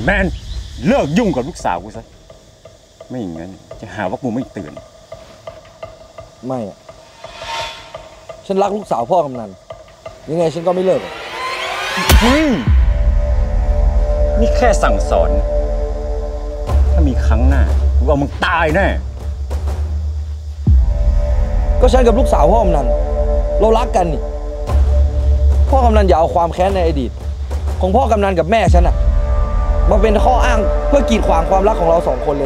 แมนเลิกยุ่งกับลูกสาวกูซะไม่อย่างนั้นจะหาว่ากูไม่เตือนไม่อะฉันรักลูกสาวพ่อกำนันยังไงฉันก็ไม่เลิกนี่แค่สั่งสอนถ้ามีครั้งหน้ากูเอามึงตายแน่ก็ฉันกับลูกสาวพ่อกำนันเรารักกันนี่พ่อกำนันอย่าเอาความแค้นในอดีตของพ่อกำนันกับแม่ฉันอะมาเป็นข้ออ้างเพื่อกีดขวางความรักของเรา2 คนเลย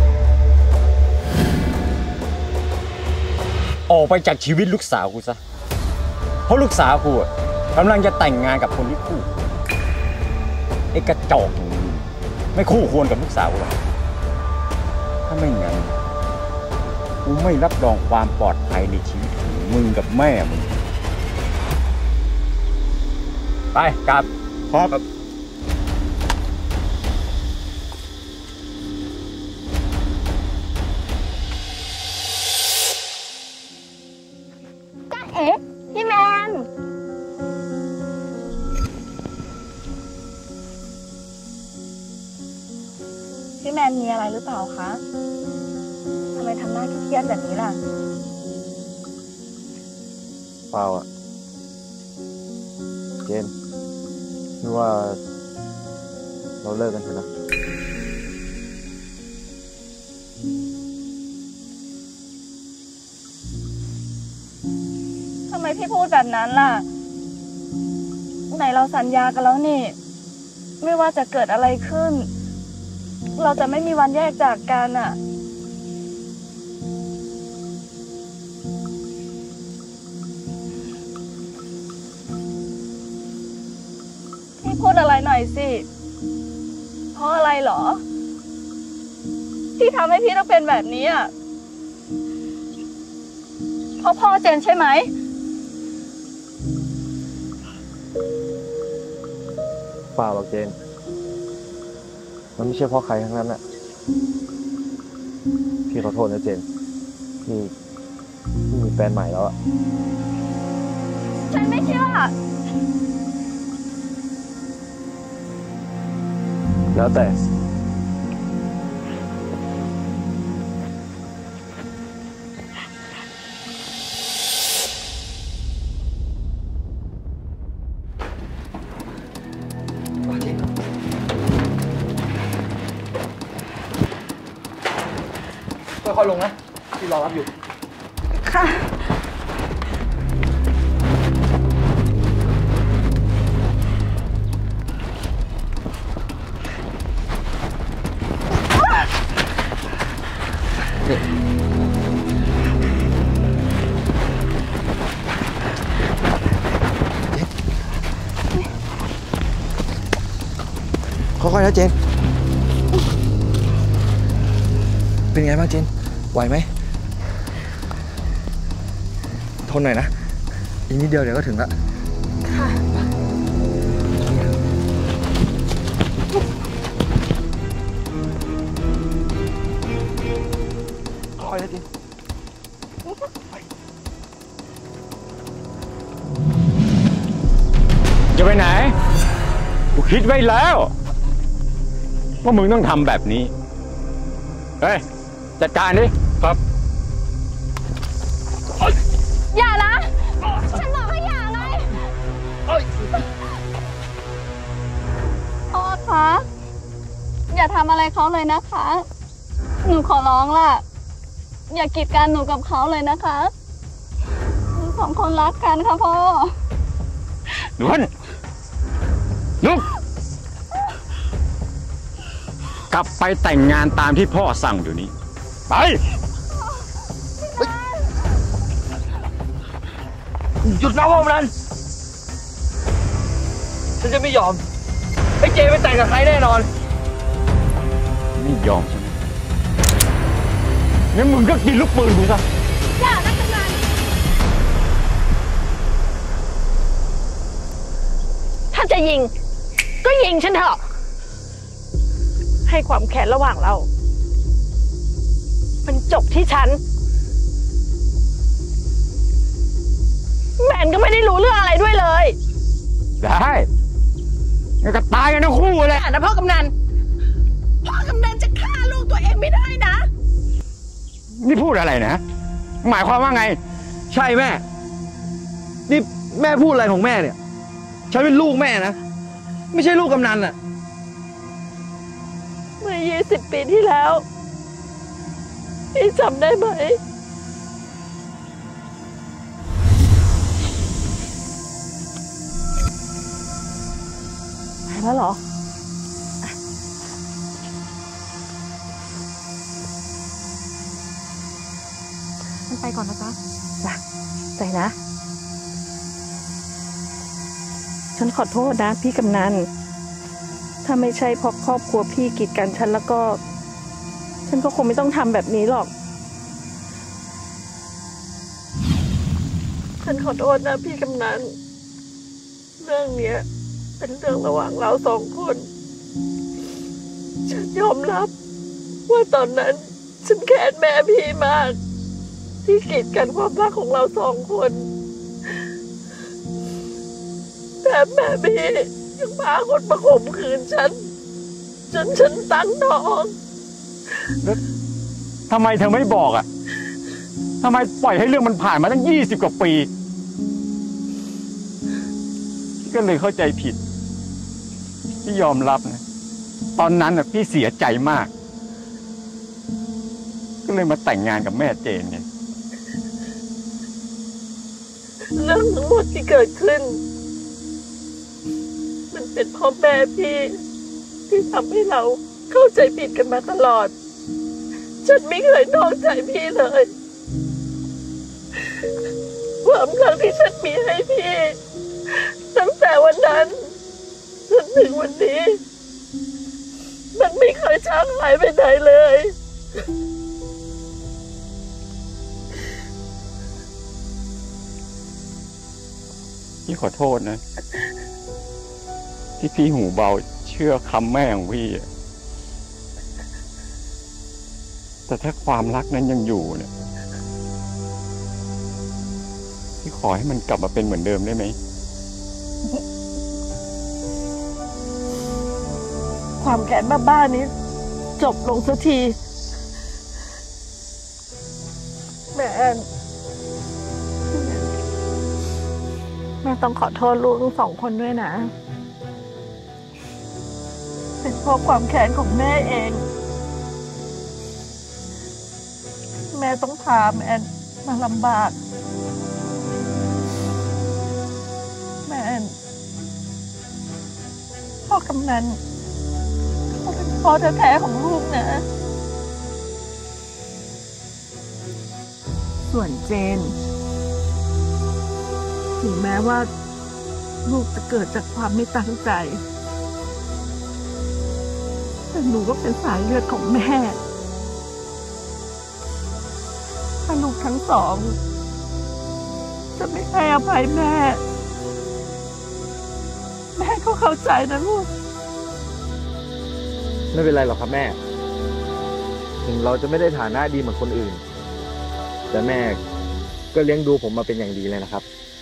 ออกไปจากชีวิตลูกสาวกูซะเพราะลูกสาวกูกำลังจะแต่งงานกับคนที่คู่ไอ้กระจอกอย่างนี้ไม่คู่ควรกับลูกสาวกูหรอกถ้าไม่งั้นกูไม่รับรองความปลอดภัยในชีวิตของมึงกับแม่มึงไปกลับครับเอ๊ะพี่แมนพี่แมนมีอะไรหรือเปล่าคะทำไมทำหน้าเครียดแบบนี้ล่ะเปล่าอะเจนนึกว่าเราเลิกกันเถอะนะทำไมพี่พูดแบบนั้นล่ะไหนเราสัญญากันแล้วนี่ไม่ว่าจะเกิดอะไรขึ้นเราจะไม่มีวันแยกจากกันอ่ะพี่พูดอะไรหน่อยสิเพราะอะไรหรอที่ทำให้พี่ต้องเป็นแบบนี้อ่ะเพราะพ่อเจนใช่ไหมเปล่าหรอกเจนมันไม่ใช่เพราะใครทั้งนั้นน่ะพี่ขอโทษนะเจนพี่มีแฟนใหม่แล้วอะฉันไม่เชื่อแล้วแต่ค่อยๆลงนะพี่รอรับอยู่ค่ะค่อยๆนะเจนเป็นไงบ้างเจนไหวไหมทนหน่อยนะอีกนิดเดียวเดี๋ยวก็ถึงละค่ะค่อยนะเจนจะไปไหนกูคิดไว้แล้วว่ามึงต้องทำแบบนี้เฮ้ยจัดการดิครับอย่านะฉันบอกให้อย่าไงพ่อคะอย่าทำอะไรเขาเลยนะคะหนูขอร้องล่ะอย่ากีดกันหนูกับเขาเลยนะคะหนู2 คนรักกันค่ะพ่อหนูลุกกลับไปแต่งงานตามที่พ่อสั่งเดี๋ยวนี้ไปหยุดนะพวกนั้นฉันจะไม่ยอมไอ้เจไม่แต่งกับใครแน่นอนไม่ยอมใช่ไหมงั้นมึงก็กินลูกปืนกูซะอย่านะกำนันถ้าจะยิงก็ยิงฉันเถอะให้ความแค้นระหว่างเรามันจบที่ฉันแมนก็ไม่ได้รู้เรื่องอะไรด้วยเลยได้งั้นก็ตายกันทั้งคู่เลยนะพ่อกำนันจะฆ่าลูกตัวเองไม่ได้นะนี่พูดอะไรนะ หมายความว่าไงใช่แม่ นี่แม่พูดอะไรของแม่เนี่ย ฉันเป็นลูกแม่นะ ไม่ใช่ลูกกำนันอะเมื่อ20 ปีที่แล้วพี่จำได้ไหมไปแล้วเหรอมันไปก่อนนะจ๊ะจ้ะใจนะ ฉันขอโทษนะพี่กำนันถ้าไม่ใช่เพราะครอบครัวพี่กีดกันฉันแล้วก็ ฉันก็คงไม่ต้องทำแบบนี้หรอก ฉันขอโทษนะพี่กำนันเรื่องเนี้ยเป็นเรื่องระหว่างเรา2 คน ฉันยอมรับว่าตอนนั้นฉันแค้นแม่พี่มากที่กีดกันความรักของเรา2 คนแต่แม่พี่ยังพาคนมาข่มขืนฉันจนฉันตั้งท้องแล้วทำไมเธอไม่บอกอ่ะทำไมปล่อยให้เรื่องมันผ่านมาตั้ง20 กว่าปีพี่ก็เลยเข้าใจผิดพี่ยอมรับนะตอนนั้นน่ะพี่เสียใจมากก็เลยมาแต่งงานกับแม่เจนไงเรื่องทั้งหมดที่เกิดขึ้นมันเป็นเพราะแม่พี่ที่ทำให้เราเข้าใจผิดกันมาตลอดฉันไม่เคยนอกใจพี่เลยความรักที่ฉันมีให้พี่ตั้งแต่วันนั้นจนถึงวันนี้มันไม่เคยจางหายไปไหนเลยพี่ขอโทษนะที่พี่หูเบาเชื่อคำแม่ของพี่อะแต่ถ้าความรักนั้นยังอยู่เนี่ยพี่ขอให้มันกลับมาเป็นเหมือนเดิมได้ไหมความแค้นบ้าๆนี้จบลงสักทีแม่แอนแม่ต้องขอโทษลูกทั้ง2 คนด้วยนะเป็นเพราะความแค้นของแม่เองแม่ต้องพาแม่มาลำบากแม่พ่อกำนันเขาเป็นพ่อแท้ๆของลูกนะส่วนเจนถึงแม้ว่าลูกจะเกิดจากความไม่ตั้งใจแต่หนูก็เป็นสายเลือดของแม่ถ้าลูกทั้ง2จะไม่ให้อภัยแม่ก็เข้าใจนะลูกไม่เป็นไรหรอกครับแม่ ถึงเราจะไม่ได้ฐานะดีเหมือนคนอื่น แต่แม่ก็เลี้ยงดูผมมาเป็นอย่างดีเลยนะครับ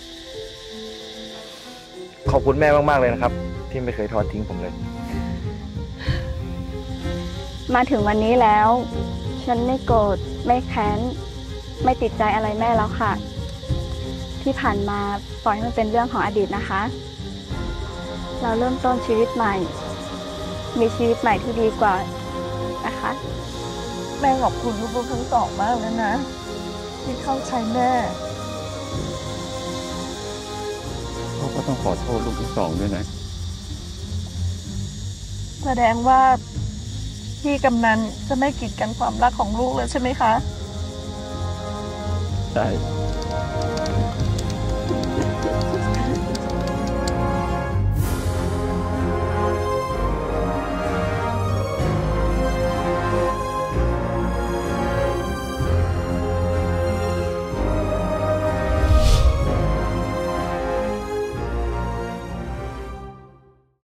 ขอบคุณแม่มากๆเลยนะครับ ที่ไม่เคยทอดทิ้งผมเลยมาถึงวันนี้แล้ว ฉันไม่โกรธไม่แค้นไม่ติดใจอะไรแม่แล้วค่ะ ที่ผ่านมาปล่อยให้มันเป็นเรื่องของอดีตนะคะ เราเริ่มต้นชีวิตใหม่มีชีวิตใหม่ที่ดีกว่านะคะแม่ขอบคุณลูกๆทั้ง2มากแล้วนะที่เข้าใจแม่เขาก็ต้องขอโทษลูกที่2ด้วยนะแสดงว่าพี่กำนันจะไม่กีดกันความรักของลูกเลยใช่ไหมคะใช่